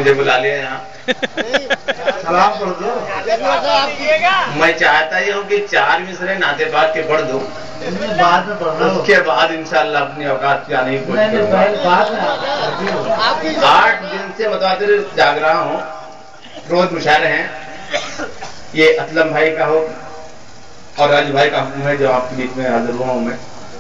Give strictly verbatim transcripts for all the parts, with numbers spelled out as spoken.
मुझे बुला लिया यहाँ। सलाम पढ़ दो। मैं चाहता ही हूँ कि चार मिसरे नाते पाक के पढ़ दो, बाद में पढ़ लो। उसके बाद इंशाल्लाह अपनी औकात से आने की कोशिश नहीं करूंगा। पहले बाद में आठ दिन से बताते जाग रहा हूँ, रोज मुशायरे हैं। ये असलम भाई का हो और राजू भाई का हुक्म है जो आपके बीच में हाजिर हुआ हूँ मैं।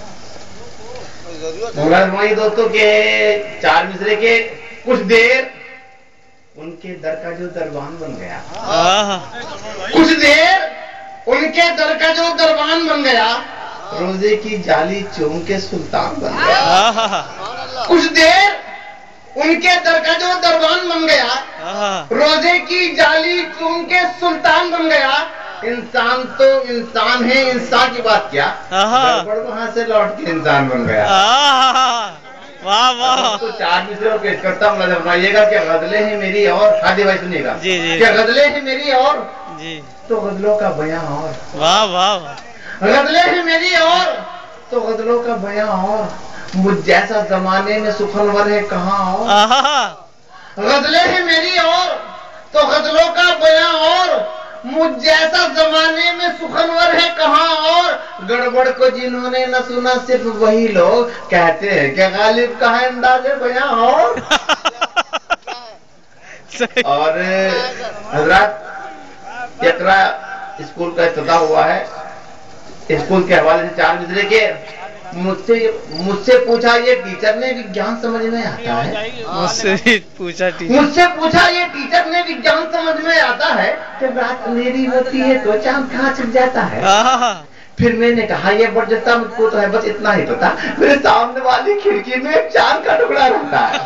मुराद दोस्तों के चार मिसरे के कुछ देर उनके दर का जो दरबान बन गया, कुछ देर उनके दर का जो दरबान बन गया, रोजे की जाली चूम के सुल्तान बन गया। कुछ देर उनके दर का जो दरबान बन गया, रोजे की जाली चूम के सुल्तान बन गया। इंसान तो इंसान है, इंसान की बात क्या, गड़बड़ वहां से लौट के इंसान बन गया। वाह वाह। तो चार मिसरे और पेश करता हूँ, फरमाइएगा क्या गजलें हैं मेरी और हादी भाई सुनिएगा जी जी क्या गजलें हैं मेरी और जी, तो गजलों का बयां और वाह वाह। गजलें हैं मेरी और तो गजलों का बयां और मुझ जैसा जमाने में सुखनवर है कहाँ और। गजलें हैं मेरी और तो गजलों का बयां और मुझ जैसा जमाने में सुखनवर है कहाँ और। गड़बड़ को जिन्होंने न सुना सिर्फ वही लोग कहते हैं कि गालिब का है अंदाज़े बयां और। और हजरत इकरा स्कूल का इफ्तिताह हुआ है। स्कूल के हवाले से चार मिसरे के मुझसे मुझसे पूछा ये टीचर ने विज्ञान समझ में आता है, मुझसे पूछा टीचर मुझसे पूछा ये टीचर ने विज्ञान समझ में आता है जब रात अंधेरी होती है तो चांद कहाँ छिप जाता है। फिर मैंने कहा ये बढ़ जाता मुझको तो है बस इतना ही पता, मेरे सामने वाली खिड़की में एक चांद का टुकड़ा रहता है।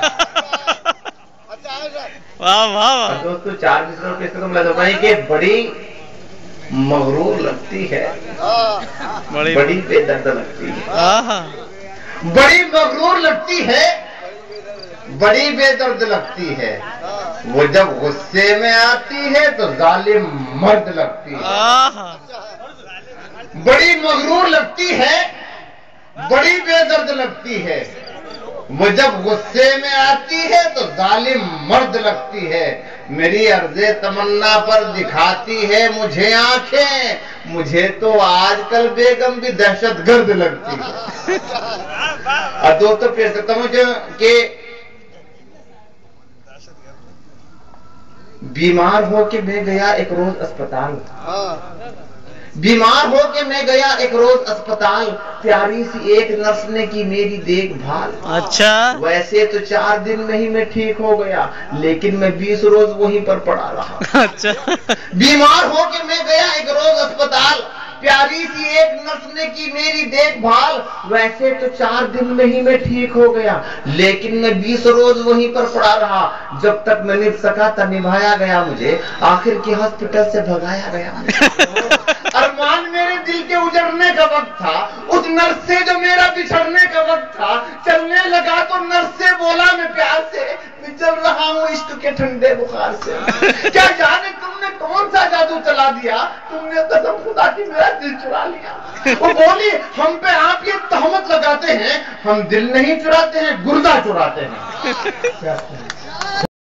वाह वाह। दोस्तों चार मिसरों के इसको के बड़ी मगरूर लगती है, बड़ी बड़ी बेदर्द लगती है, बड़ी मगरूर लगती है, बड़ी बेदर्द लगती है। वो जब गुस्से में आती है तो जालिम मर्द लगती है। बड़ी मगरूर लगती है, बड़ी बेदर्द लगती है। वो जब गुस्से में आती है तो जालिम मर्द लगती है। मेरी अर्ज़े तमन्ना पर दिखाती है मुझे आंखें, मुझे तो आजकल बेगम भी दहशतगर्द लगती है। और दोस्तों फिर सकता हूँ कि बीमार हो के मैं गया एक रोज अस्पताल, बीमार हो के मैं गया एक रोज अस्पताल, प्यारी सी एक नर्स ने की मेरी देखभाल। अच्छा। वैसे तो चार दिन में ही मैं ठीक हो गया, लेकिन मैं बीस रोज वहीं पर पड़ा रहा। अच्छा। बीमार हो के मैं गया एक रोज अस्पताल, प्यारी सी एक नर्स ने की मेरी देखभाल। वैसे तो चार दिन में ही मैं ठीक हो गया, लेकिन मैं बीस रोज वहीं पर पड़ा रहा। जब तक मैं निभ सका था निभाया गया मुझे, आखिर की हॉस्पिटल से भगाया गया। अरमान मेरे दिल के उजड़ने का वक्त था, उस नर्स से जो मेरा बिछड़ने का वक्त था। चलने लगा तो नर्स से बोला मैं प्यार से, मैं चल रहा हूँ इश्क के ठंडे बुखार से। क्या जाने तुमने कौन सा जादू चला दिया, तुमने कसम खुदा की मेरा दिल चुरा लिया। वो बोली हम पे आप ये तहमत लगाते हैं, हम दिल नहीं चुराते हैं गुर्दा चुराते हैं।